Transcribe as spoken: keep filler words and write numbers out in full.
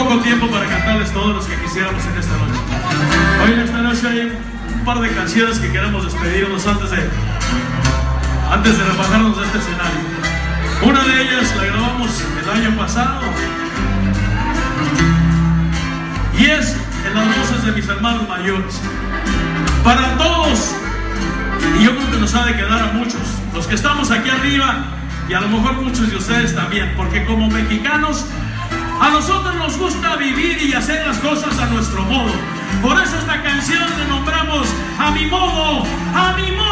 poco tiempo para cantarles todos los que quisiéramos en esta noche. Hoy en esta noche hay un par de canciones que queremos despedirnos antes de antes de rebajarnos de este escenario. Una de ellas la grabamos el año pasado y es en las voces de mis hermanos mayores. Para todos, y yo creo que nos ha de quedar a muchos, los que estamos aquí arriba y a lo mejor muchos de ustedes también, porque como mexicanos a nosotros nos gusta vivir y hacer las cosas a nuestro modo. Por eso esta canción le nombramos A Mi Modo, A Mi Modo.